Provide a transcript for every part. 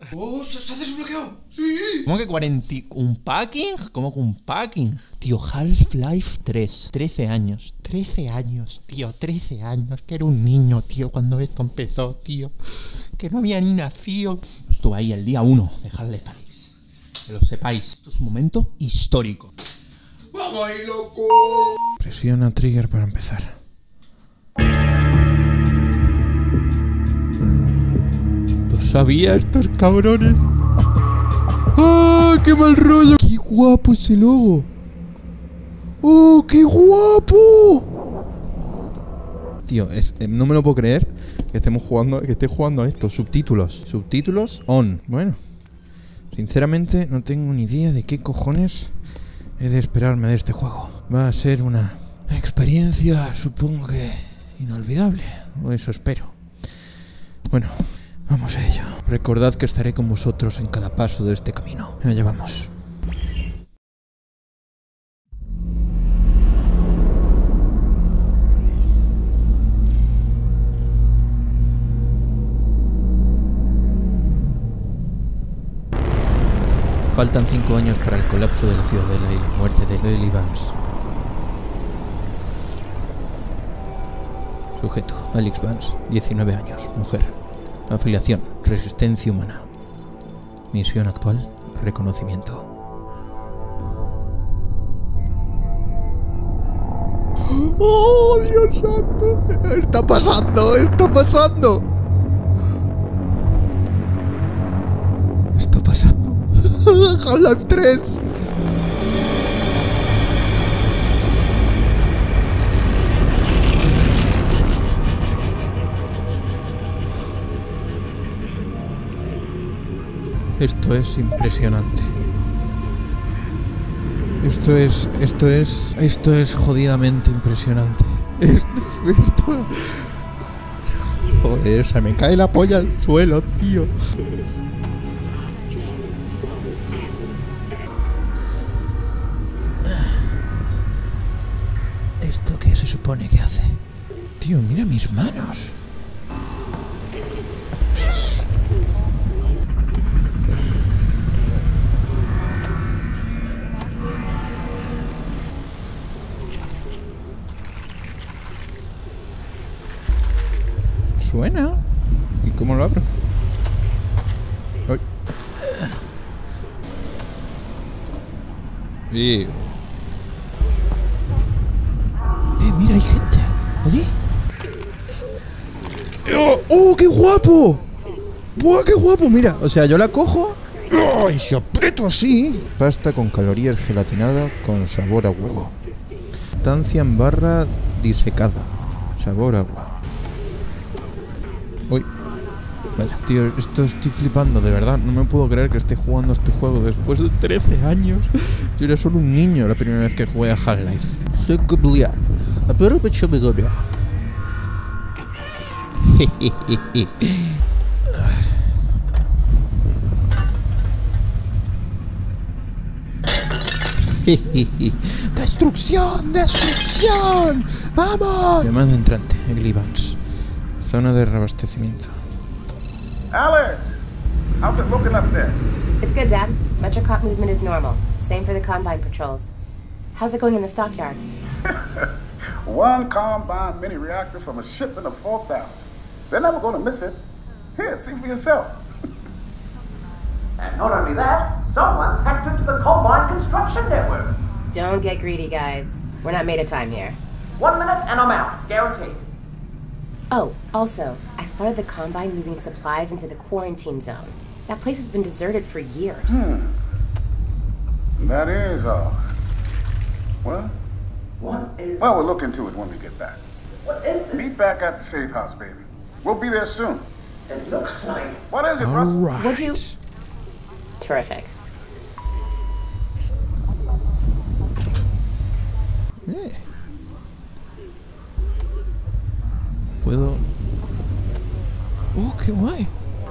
¡Oh, se ha desbloqueado! ¡Sí! ¿Cómo que 40? ¿Un packing? ¿Cómo que un packing? Tío, Half-Life 3. 13 años. 13 años, tío. 13 años. Que era un niño, tío, cuando esto empezó, tío. Que no había ni nacido. Estuve ahí el día 1 de Half-Life Alyx. Que lo sepáis. Esto es un momento histórico. ¡Vamos ahí, loco! Presiona trigger para empezar. Lo sabía, estos cabrones. ¡Ah, qué mal rollo! ¡Qué guapo ese logo! ¡Oh, qué guapo! Tío, no me lo puedo creer que esté jugando a esto. Subtítulos on. Bueno, sinceramente no tengo ni idea de qué cojones he de esperarme de este juego. Va a ser una experiencia, supongo que inolvidable, o eso espero. Bueno, vamos a ello. Recordad que estaré con vosotros en cada paso de este camino. Allá vamos. Faltan 5 años para el colapso de la ciudadela y la muerte de Ellie Vance. Sujeto, Alyx Vance, 19 años, mujer. Afiliación, resistencia humana. Misión actual, reconocimiento. ¡Oh, Dios santo! ¡Está pasando! ¡Está pasando! ¡Está pasando! Half-Life 3. Esto es impresionante. Esto es jodidamente impresionante. Esto. Joder, se me cae la polla al suelo, tío. ¿Esto qué se supone que hace? Tío, mira mis manos. Suena. ¿Y cómo lo abro? ¡Ay! Mira, hay gente. ¿Allí? ¡Oh, qué guapo! ¡Buah, qué guapo! Mira, o sea, yo la cojo y se aprieto así. Pasta con calorías gelatinada con sabor a huevo. Sustancia en barra disecada. Sabor a agua. Uy. Vaya, tío, estoy flipando, de verdad. No me puedo creer que esté jugando este juego después de 13 años. Yo era solo un niño la primera vez que jugué a Half-Life. ¡Destrucción! ¡Destrucción! ¡Vamos! Llamada entrante, Ellie Vance. Zona de reabastecimiento. Alex! How's it looking up there? It's good, Dad. Metrocop movement is normal. Same for the Combine patrols. How's it going in the stockyard? One Combine mini reactor from a shipment of 4,000. They're never going to miss it. Here, see for yourself. And not only that, someone's hacked into the Combine construction network. Don't get greedy, guys. We're not made of time here. 1 minute and I'm out, guaranteed. Oh, also, I spotted the Combine moving supplies into the quarantine zone. That place has been deserted for years. That is all. What? What is... Well, we'll look into it when we get back. What is this? Meet back at the safe house, baby. We'll be there soon. It looks like... What is it, Russell? Alright. Would you... Terrific. Puedo... ¡Oh, qué guay!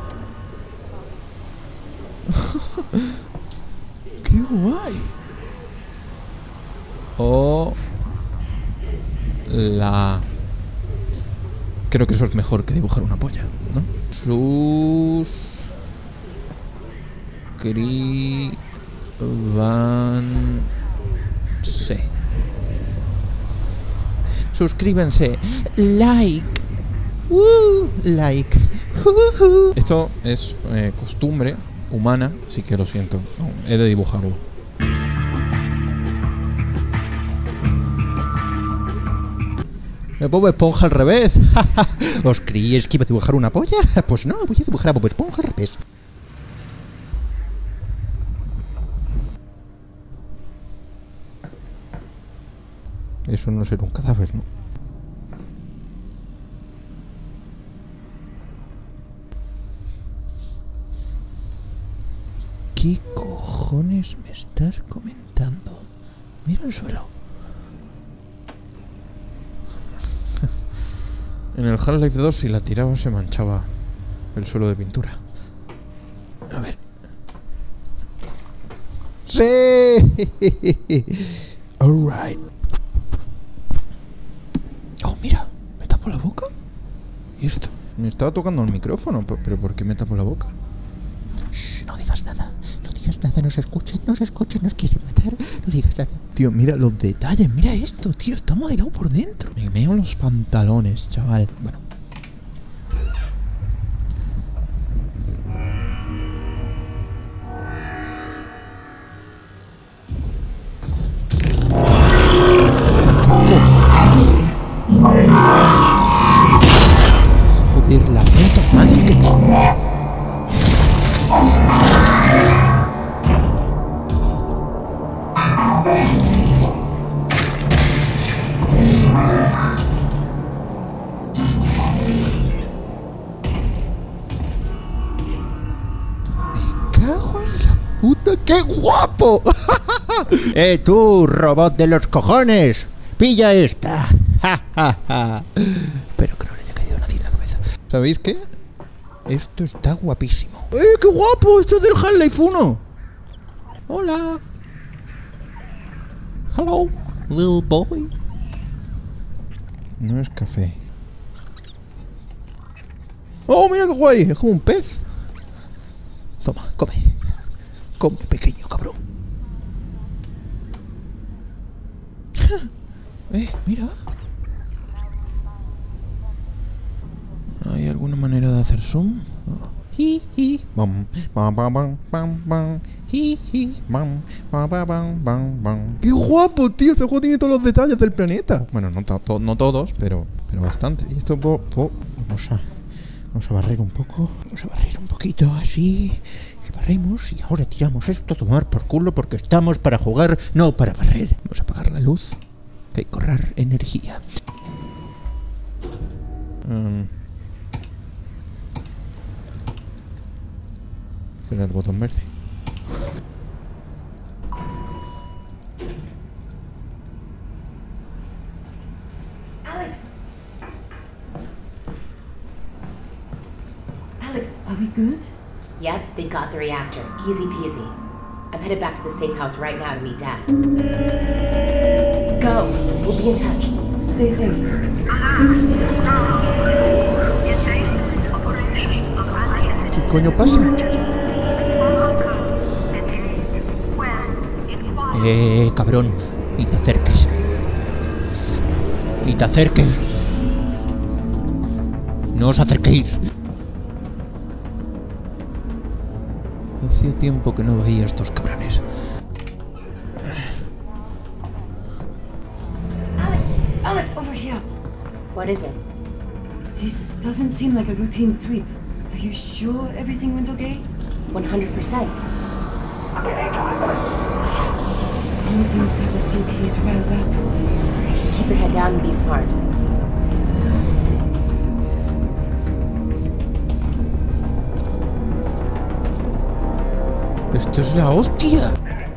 ¡Qué guay! Oh... Creo que eso es mejor que dibujar una polla, ¿no? Suscríbanse. Like. Like. Esto es costumbre humana, así que lo siento. No, he de dibujarlo. Bob Esponja al revés. ¿Os creíais que iba a dibujar una polla? Pues no, voy a dibujar a Bob Esponja al revés. Eso no será un cadáver, ¿no? ¿Qué cojones me estás comentando? Mira el suelo. En el Half-Life 2, si la tiraba, se manchaba el suelo de pintura. A ver. ¡Sí! Alright. Oh, mira. ¿Me tapo la boca? ¿Y esto? Me estaba tocando el micrófono. ¿Pero por qué me tapo la boca? Shh, no digas nada. No digas nada, nos escuchan, nos quieren matar. No digas nada. Tío, mira los detalles, mira esto, tío. Está modelado por dentro. Me meo los pantalones, chaval. Bueno. Joder, la puta madre que... ¡Puta, qué guapo! Tú, robot de los cojones. Pilla esta. Espero que no le haya caído nadie en la cabeza. ¿Sabéis qué? Esto está guapísimo. ¡Qué guapo! Esto es del Half-Life 1. Hola. Hello, little boy. No es café. ¡Oh, mira qué guay! Es como un pez. Toma, come. Come, pequeño cabrón. Mira. ¿Hay alguna manera de hacer zoom? Bam, bam, bam, bam, bam, bam. Bam, bam, bam, bam, bam. ¡Qué guapo, tío! Este juego tiene todos los detalles del planeta. Bueno, no todos, pero bastante. Y esto vamos a barrer un poco. Vamos a barrer un poquito así. Y barremos y ahora tiramos esto a tomar por culo porque estamos para jugar, no para barrer. Vamos a apagar la luz. Que hay que ahorrar energía. Será el botón verde. Alex, are we good? Yep, they got the reactor. Easy peasy. I'm headed back to the safe house right now to meet Dad. Go! We'll be in touch. Stay safe. ¿Qué coño pasa? Cabrón. Ni te acerques. Ni te acerques. No os acerquéis. Hacía tiempo que no veía a estos cabrones. Alex, over here. What is it? This doesn't seem like a routine sweep. Are you sure everything went okay? 100%. Something's got the suitcase riled up. Keep your head down and be smart. ¡Esto es la hostia!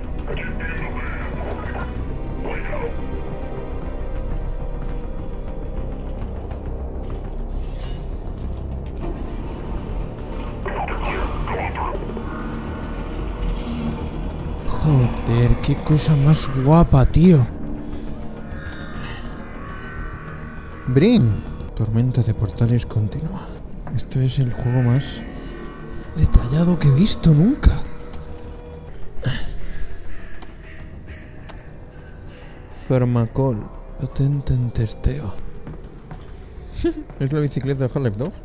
Joder, qué cosa más guapa, tío. Brim. Tormenta de portales continua. Esto es el juego más detallado que he visto nunca. Farmacol. Patente en testeo. ¿Es la bicicleta de Half-Life 2?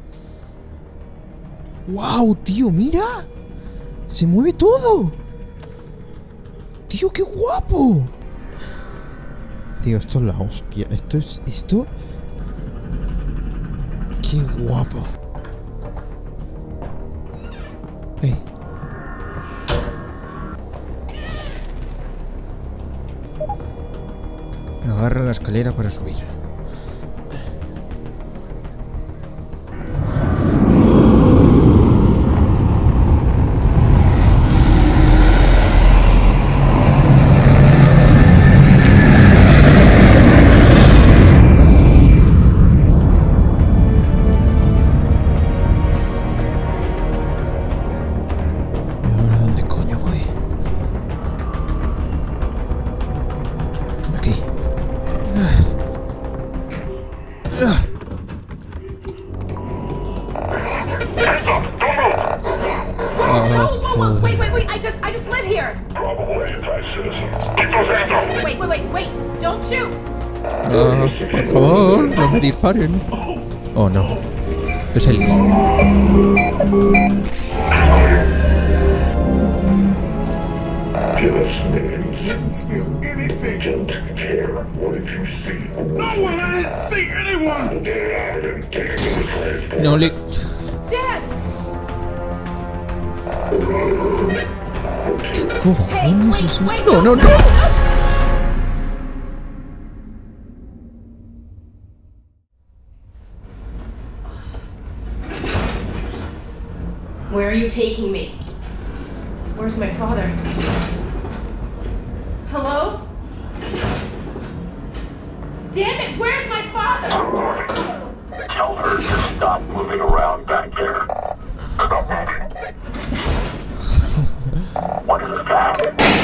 ¡Wow, tío! ¡Mira! ¡Se mueve todo! ¡Tío, qué guapo! Tío, esto es la hostia. Esto... ¡Qué guapo! Agarra la escalera para subir. Wait, I just live here. Probably anti-citizen. Keep those hands up. Wait, don't shoot. Por favor, no me disparen. Oh, no. Es él. Didn't steal anything. Don't care. What did you see? No, I didn't see anyone. No le... Dad! ¿Qué cojones es Wait, esto? No. Where are you taking me? Where's my father? Hello? Damn it, where's my father? Tell her to stop moving around back there. Stop moving. What is that?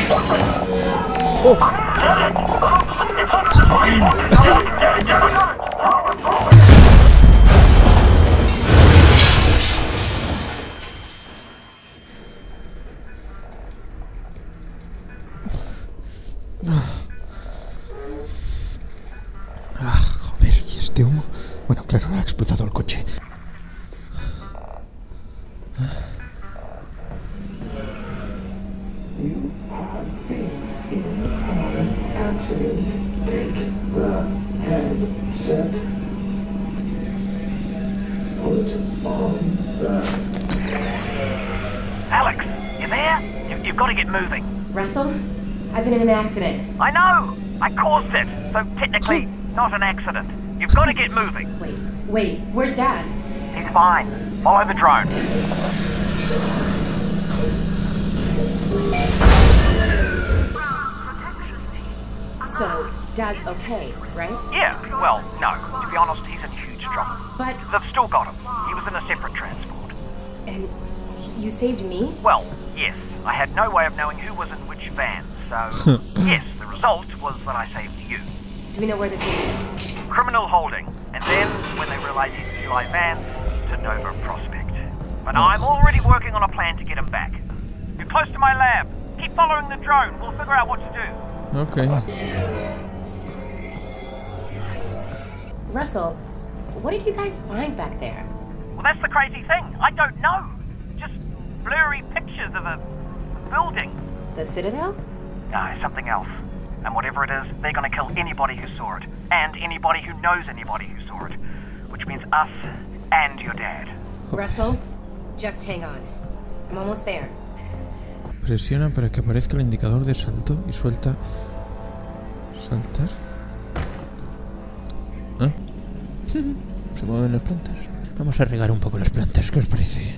Joder, ¿y este humo? Bueno, claro, ha explotado el coche. Alex, you there? You've got to get moving. Russell? I've been in an accident. I know! I caused it, so technically not an accident. You've got to get moving. Wait, where's Dad? He's fine. Follow the drone. So, Dad's okay, right? Yeah, well, no. To be honest, he's in huge trouble. But... They've still got him. He was in a separate transport. And you saved me? Well, yes. I had no way of knowing who was in which van, so... yes, the result was that I saved you. Do we know where they're taking? Criminal holding. And then, when they realized he's Eli Vance, to Nova Prospect. But I'm already working on a plan to get him back. You're close to my lab. Keep following the drone. We'll figure out what to do. Okay. Russell, what did you guys find back there? Well, that's the crazy thing. I don't know. Just blurry pictures of a building. The Citadel? No, something else. And whatever it is, they're gonna kill anybody who saw it. And anybody who knows anybody who saw it. Which means us and your dad. Russell, just hang on. I'm almost there. Presiona para que aparezca el indicador de salto y suelta... ¿Saltar? ¿Ah? Se mueven las plantas. Vamos a regar un poco las plantas, ¿qué os parece?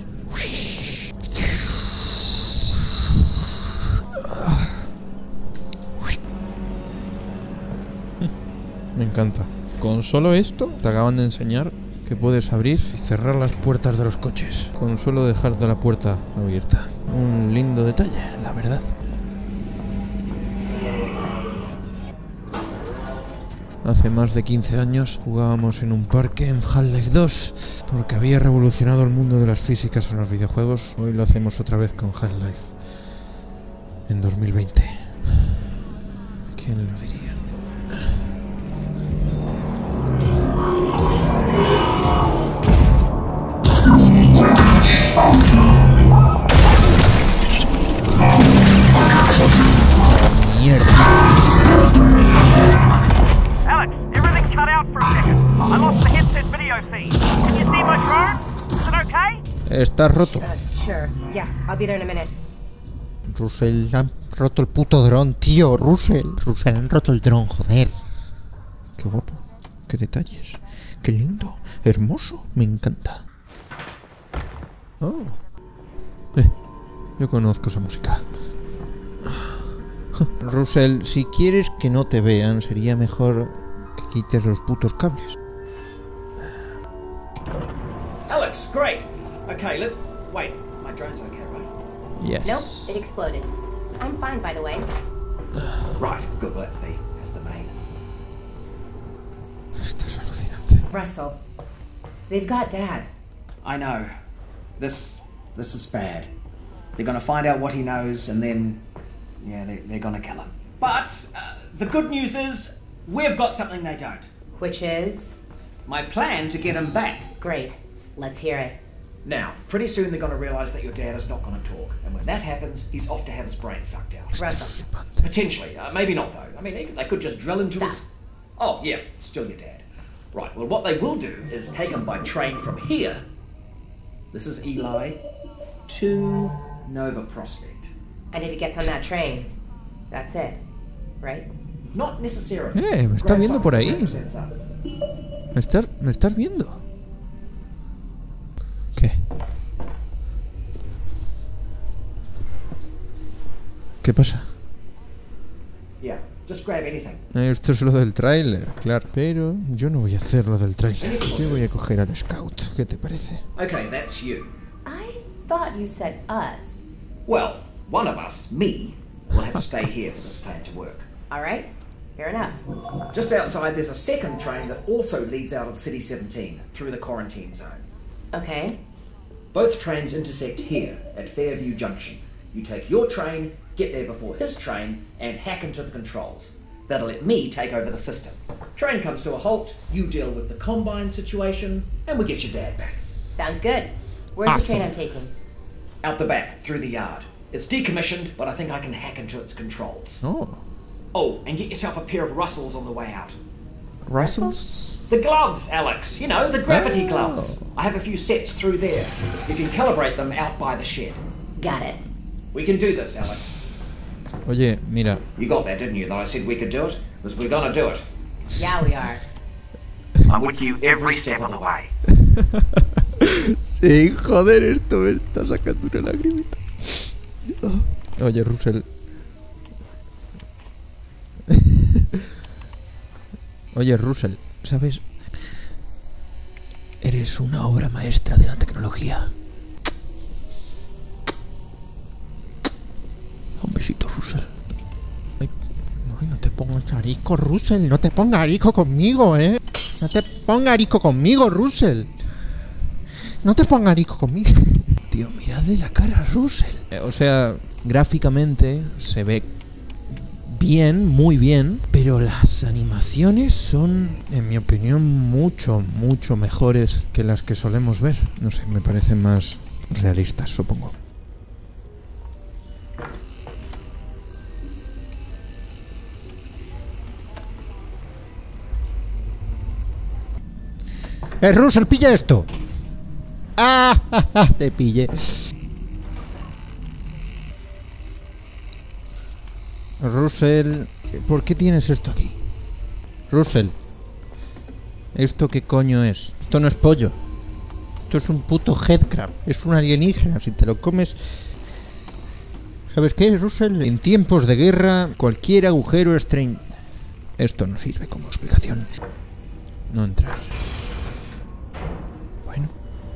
Me encanta. Con solo esto te acaban de enseñar que puedes abrir y cerrar las puertas de los coches. Con solo dejarte la puerta abierta. Un lindo detalle, la verdad. Hace más de 15 años jugábamos en un parque en Half-Life 2 porque había revolucionado el mundo de las físicas en los videojuegos. Hoy lo hacemos otra vez con Half-Life en 2020. ¿Quién lo diría? Alex, everything cut out for a second. I lost the headset video feed. Can you see my drone? Is it okay? Está roto. Sure. Yeah, I'll be there in a minute. Russell, han roto el puto dron, tío. Russell, han roto el dron, joder. Qué guapo. Qué detalles. Qué lindo. Hermoso. Me encanta. Oh. Yo conozco esa música. Russell, si quieres que no te vean, sería mejor que quites los putos cables. Alex, great. Okay, let's... Wait, my drone's okay, right? Yes. Nope, it exploded. I'm fine, by the way. Right, good, well, that's the main. Esto es alucinante. Russell, they've got Dad. I know. This is bad. They're gonna find out what he knows, and then... Yeah, they're gonna kill him. But, the good news is, we've got something they don't. Which is? My plan to get him back. Great. Let's hear it. Now, pretty soon they're gonna realise that your dad is not gonna talk. And when that happens, he's off to have his brain sucked out. Russell. Potentially. Maybe not, though. I mean, they could just drill into Stop. his... Oh, yeah, still your dad. Right, well, what they will do is take him by train from here. This is Eli. To Nova Prospect. And if he gets on that train, that's it, right? Not necessarily. Me está viendo por ahí. Represents us. Me estás viendo. ¿Qué? ¿Qué pasa? Yeah, just grab anything. Esto es lo del tráiler, claro. Pero yo no voy a hacer lo del tráiler. Yo voy a coger al Scout. ¿Qué te parece? Okay, that's you. I thought you said us. Well, one of us, me, will have to stay here for this plan to work. All right, fair enough. Just outside, there's a second train that also leads out of City 17 through the quarantine zone. Okay. Both trains intersect here at Fairview Junction. You take your train, get there before his train, and hack into the controls. That'll let me take over the system. Train comes to a halt, you deal with the Combine situation, and we get your dad back. Sounds good. Where's the train I'm taking? Out the back, through the yard. It's decommissioned, but I think I can hack into its controls. Oh. Oh, and get yourself a pair of Russells on the way out. Russells? The gloves, Alex. You know, the gravity gloves. I have a few sets through there. You can calibrate them out by the shed. Got it. We can do this, Alex. Oye, mira. You got that, didn't you, that I said we could do it? Because we're gonna do it. Yeah, we are. I'm with you every step of the way. Sí, joder, esto me está sacando una lagrimita. Oye, Russell. Oye, Russell, ¿sabes? Eres una obra maestra de la tecnología. Un besito, Russell. Ay, no te pongas arico, Russell. No te pongas arico conmigo, ¿eh? No te pongas arico conmigo, Russell. No te pongas arico conmigo. Tío, mirad de la cara, Russell. O sea, gráficamente se ve bien, muy bien, pero las animaciones son, en mi opinión, mucho mejores que las que solemos ver. No sé, me parecen más realistas, supongo. Russell, pilla esto. ¡Ah! Te pillé. Russell, ¿por qué tienes esto aquí? Russell, ¿esto qué coño es? Esto no es pollo. Esto es un puto headcrab. Es un alienígena. Si te lo comes... ¿Sabes qué, Russell? En tiempos de guerra, cualquier agujero es tren... Esto no sirve como explicación. No entrar. Bueno.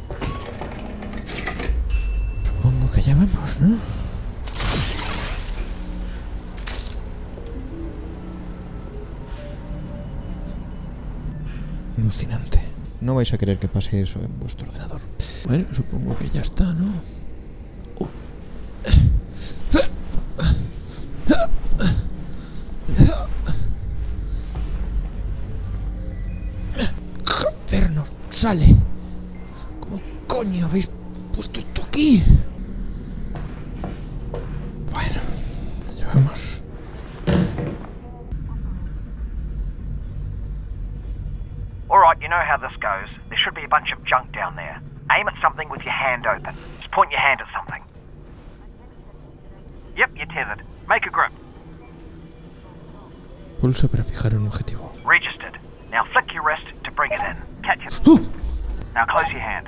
Supongo que ya vamos, ¿no? Alucinante. No vais a querer que pase eso en vuestro ordenador. Bueno, supongo que ya está, ¿no? Joder, no sale. ¿Cómo coño habéis puesto esto aquí? you know how this goes. There should be a bunch of junk down there. Aim at something with your hand open. Just point your hand at something. Yep, you're tethered. Make a grip. Pulsa para fijar un objetivo. Registered. Now flick your wrist to bring it in. Catch it. Now close your hand.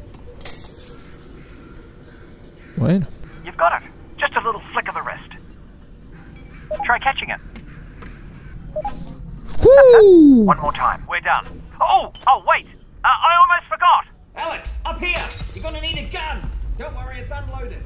Bueno. You've got it. Just a little flick of the wrist. Try catching it. Woo! One more time. We're done. Oh, wait. I almost forgot. Alex, up here. You're gonna need a gun. Don't worry, it's unloaded.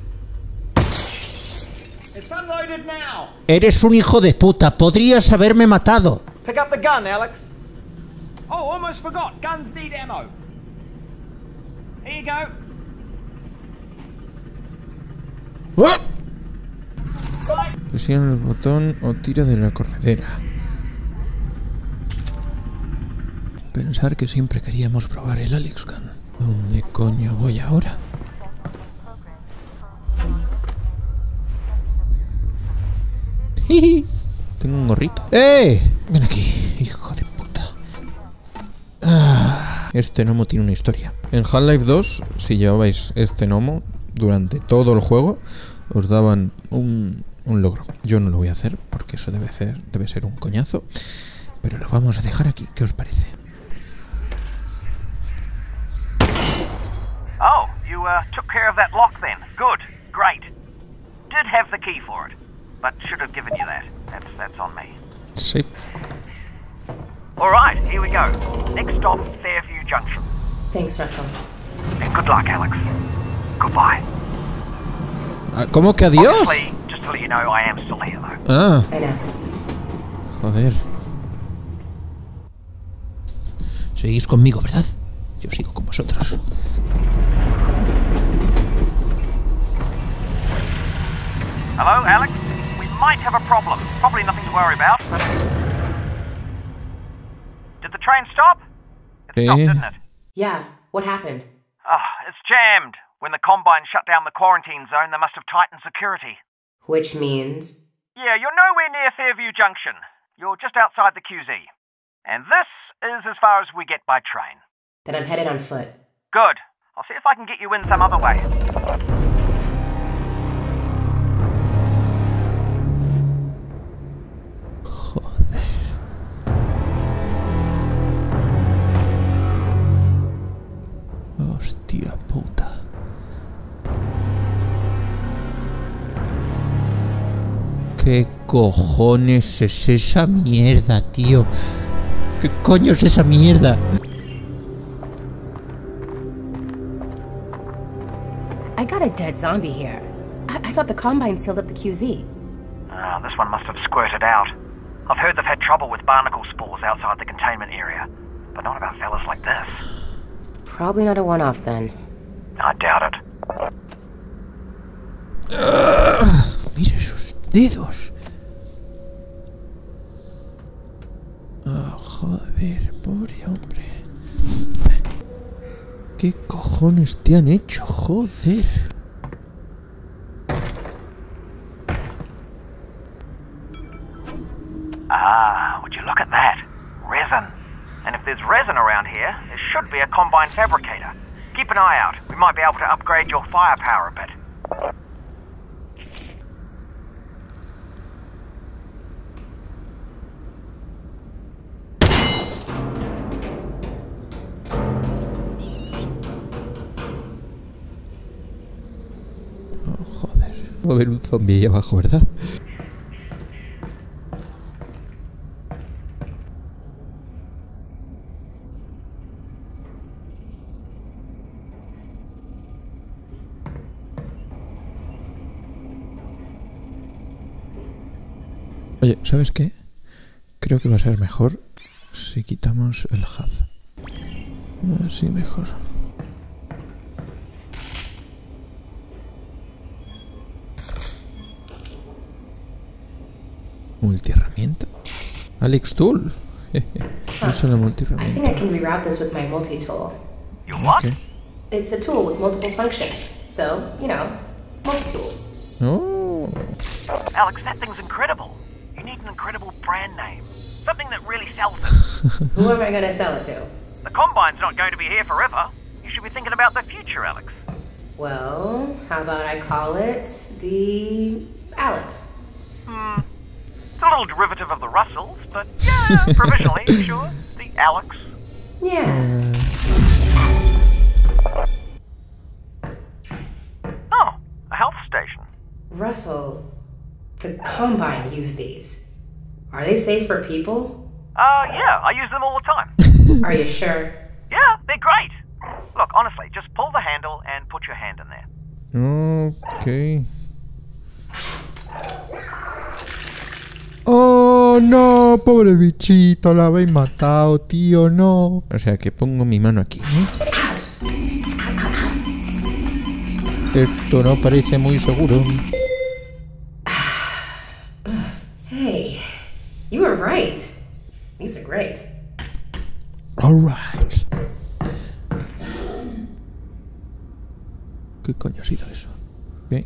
It's unloaded now. Eres un hijo de puta. Podrías haberme matado. Pick up the gun, Alex. Oh, almost forgot. Guns need ammo. Here you go. ¡Ah! Presiona el botón o tira de la corredera. Pensar que siempre queríamos probar el Alex Gun. ¿Dónde coño voy ahora? Tengo un gorrito. ¡Eh! Ven aquí, hijo de puta. Este gnomo tiene una historia. En Half-Life 2, si llevabais este gnomo durante todo el juego, os daban un logro. Yo no lo voy a hacer porque eso debe ser un coñazo. Pero lo vamos a dejar aquí. ¿Qué os parece? Oh, you took care of that lock then. Good. Great. Did have the key for it, but should have given you that. That's on me. Sí. All right, here we go. Next stop, Fairview Junction. Thanks, Russell. And good luck, Alex. Goodbye. ¿Cómo que adiós? Obviously, just to let you know, I am still here, though. Ah. I know. Joder. Seguís conmigo, ¿verdad? Yo sigo con vosotros. Hello, Alex? We might have a problem. Probably nothing to worry about, but... Did the train stop? It stopped, didn't it? Yeah, what happened? It's jammed. When the Combine shut down the quarantine zone, they must have tightened security. Which means? Yeah, you're nowhere near Fairview Junction. You're just outside the QZ. And this is as far as we get by train. Then I'm headed on foot. Good. I'll see if I can get you in some other way. Hostia puta. ¿Qué cojones es esa mierda, tío? ¿Qué coño es esa mierda? I got a dead zombie here. I thought the Combine sealed up the QZ. This one must have squirted out. I've heard they've had trouble with barnacle spores outside the containment area, but not about fellas like this. Probably not a one-off then. I doubt it. Mira esos dedos. Oh, joder, pobre hombre. ¿Qué cojones te han hecho? Joder. Would you look at that? Resin. And if there's resin around here, there should be a Combine fabricator. Keep an eye out. We might be able to upgrade your firepower a bit. Oh, joder. Va a haber un zombie ahí abajo, ¿verdad? Oye, ¿sabes qué? Creo que va a ser mejor si quitamos el HUD. Así mejor. Multiherramienta. Alex Tool. Usa la I multiherramienta. think I can reroute this with my multi-tool. You what? Okay. It's a tool with multiple functions. So, you know, multi-tool. Oh. Alex, that thing's incredible. You need an incredible brand name. Something that really sells it. Who am I gonna sell it to? The Combine's not going to be here forever. You should be thinking about the future, Alex. Well, how about I call it the Alex? It's a little derivative of the Russells, but yeah, provisionally, sure. The Alex. Yeah. Oh, a health station. Russell, the Combine use these. Are they safe for people? Yeah, I use them all the time. Are you sure? Yeah, they're great. Look, honestly, just pull the handle and put your hand in there. Ok. Oh, no, pobre bichito, la habéis matado, tío, no. O sea, que pongo mi mano aquí, ¿no? Esto no parece muy seguro. Hey, you were right. These are great. Alright. ¿Qué coño ha sido eso? Bien.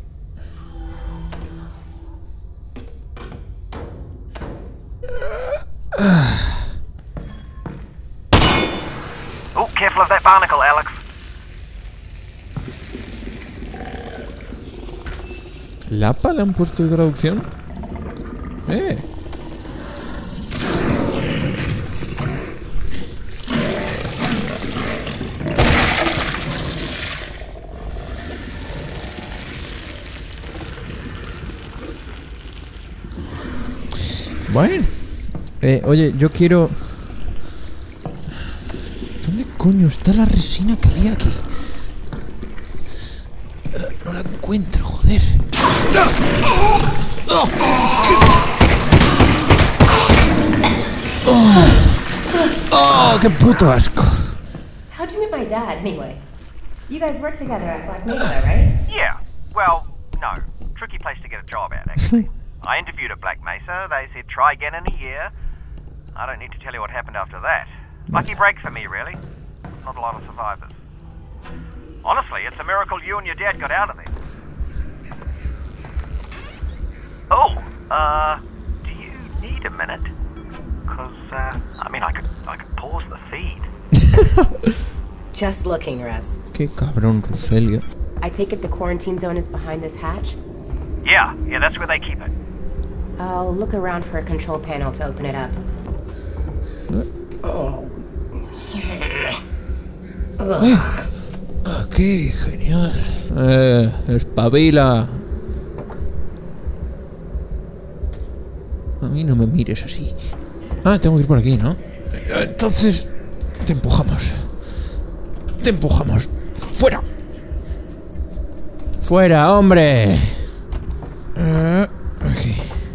Oh, careful of that barnacle, Alex. ¿Lapa le han puesto de traducción? Bueno. Oye, yo quiero... ¿Dónde coño está la resina que había aquí? No la encuentro, joder. ¡Oh, qué puto asco! How'd you meet my dad, anyway? You guys work together at Black Mesa, right? Yeah, well, no. Tricky place to get a job at, actually. I interviewed at Black Mesa. They said try again in a year. I don't need to tell you what happened after that. Lucky break for me, really. Not a lot of survivors. Honestly, it's a miracle you and your dad got out of there. Oh, do you need a minute? Because, I mean, I could pause the feed. Just looking, Russ. Qué cabrón, Rogelio. I take it the quarantine zone is behind this hatch? Yeah, that's where they keep it. I'll look around for a control panel to open it up. Aquí, genial. Espabila. A mí no me mires así. Ah, tengo que ir por aquí, ¿no? Entonces, te empujamos. Te empujamos. ¡Fuera! ¡Fuera, hombre! Aquí.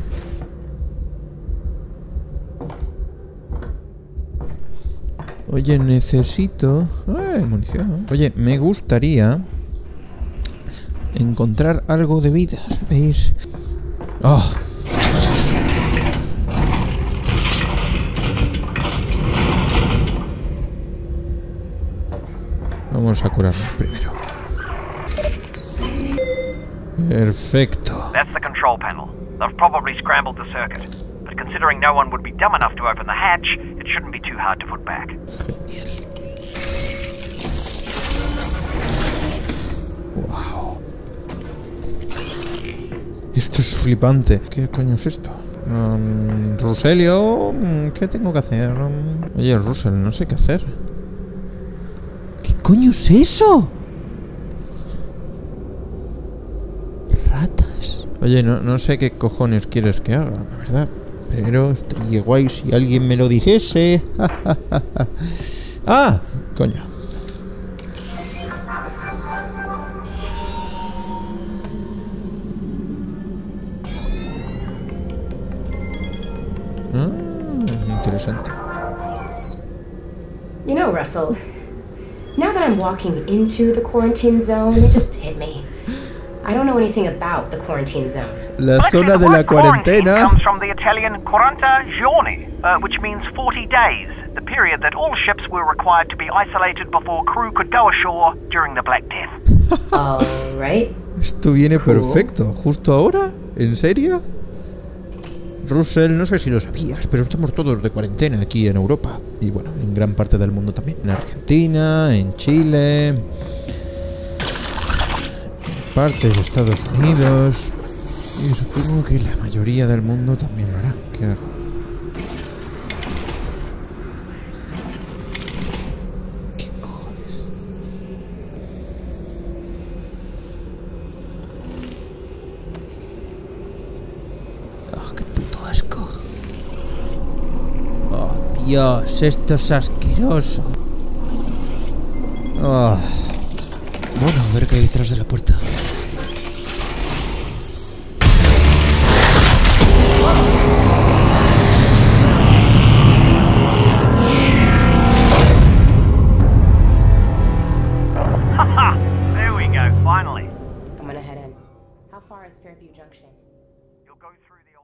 Oye, necesito... munición. Oye, me gustaría encontrar algo de vida, ¿sabéis? ¡Oh! Vamos a curarnos primero. Perfecto. That's the control panel. They've probably scrambled the circuit. But considering no one would be dumb enough to open the hatch, it shouldn't be too hard to put back. Genial. Wow. Esto es flipante. ¿Qué coño es esto? Rogelio, ¿qué tengo que hacer? Oye, Russell, no sé qué hacer. ¿Qué coño es eso? Ratas. Oye, no sé qué cojones quieres que haga, la verdad. Pero estaría guay si alguien me lo dijese. ¡Ah! Coño. Interesante. You know, Russell, now that I'm walking into the quarantine zone, it just hit me. I don't know anything about the quarantine zone. La zona de la cuarentena comes from the Italian 40 giorni, which means 40 days, the period that all ships were required to be isolated before crew could go ashore during the Black Death. All right. Esto viene perfecto. ¿Justo ahora? ¿En serio? Russell, no sé si lo sabías, pero estamos todos de cuarentena aquí en Europa. Y bueno, en gran parte del mundo también. En Argentina, en Chile, en partes de Estados Unidos. Y supongo que la mayoría del mundo también lo hará. ¿Qué hago? ¿Qué cojones? Oh, qué puto asco. Oh, Dios, esto es asqueroso. Oh. Bueno, a ver qué hay detrás de la puerta. There we go, finally. I'm gonna head in. How far is Fairview Junction? You'll go through the